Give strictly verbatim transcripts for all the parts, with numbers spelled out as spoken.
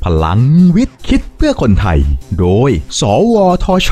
พลังวิทย์คิดเพื่อคนไทยโดยสวทช.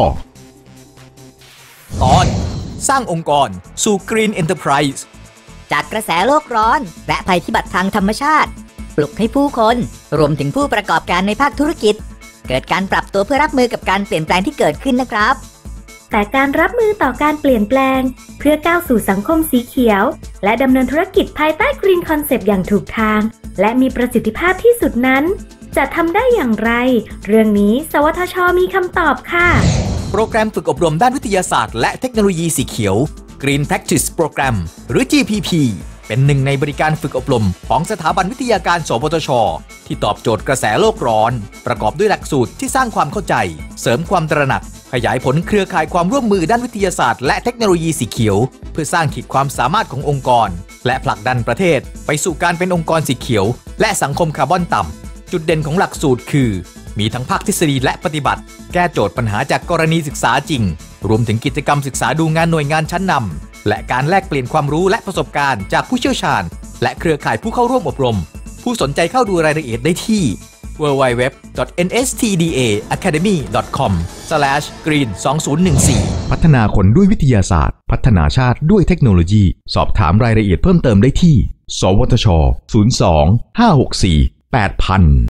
ตอนสร้างองค์กรสู่ Green Enterprise จากกระแสโลกร้อนและภัยพิบัติทางธรรมชาติปลุกให้ผู้คนรวมถึงผู้ประกอบการในภาคธุรกิจเกิดการปรับตัวเพื่อรับมือกับการเปลี่ยนแปลงที่เกิดขึ้นนะครับแต่การรับมือต่อการเปลี่ยนแปลงเพื่อก้าวสู่สังคมสีเขียวและดำเนินธุรกิจภายใต้ Green Concept อย่างถูกทางและมีประสิทธิภาพที่สุดนั้นจะทำได้อย่างไรเรื่องนี้สวทช.มีคำตอบค่ะโปรแกรมฝึกอบรมด้านวิทยาศาสตร์และเทคโนโลยีสีเขียว Green Practice Program หรือ จี พี พี เป็นหนึ่งในบริการฝึกอบรมของสถาบันวิทยาการสวทช.ที่ตอบโจทย์กระแสโลกร้อนประกอบด้วยหลักสูตรที่สร้างความเข้าใจเสริมความตระหนักขยายผลเครือข่ายความร่วมมือด้านวิทยาศาสตร์และเทคโนโลยีสีเขียวเพื่อสร้างขีดความสามารถขององค์กรและผลักดันประเทศไปสู่การเป็นองค์กรสีเขียวและสังคมคาร์บอนต่ำจุดเด่นของหลักสูตรคือมีทั้งภาคทฤษฎีและปฏิบัติแก้โจทย์ปัญหาจากกรณีศึกษาจริงรวมถึงกิจกรรมศึกษาดูงานหน่วยงานชั้นนำและการแลกเปลี่ยนความรู้และประสบการณ์จากผู้เชี่ยวชาญและเครือข่ายผู้เข้าร่วมอบรมผู้สนใจเข้าดูรายละเอียดได้ที่ ดับเบิลยู ดับเบิลยู ดับเบิลยู ดอท เอ็น เอส ที ดี เอ อะคาเดมี่ ดอท คอม สแลช กรีน สองพันสิบสี่พัฒนาคนด้วยวิทยาศาสตร์พัฒนาชาติด้วยเทคโนโลยีสอบถามรายละเอียดเพิ่มเติมได้ที่สวทช ศูนย์ สอง ห้า หก สี่ แปด ศูนย์ ศูนย์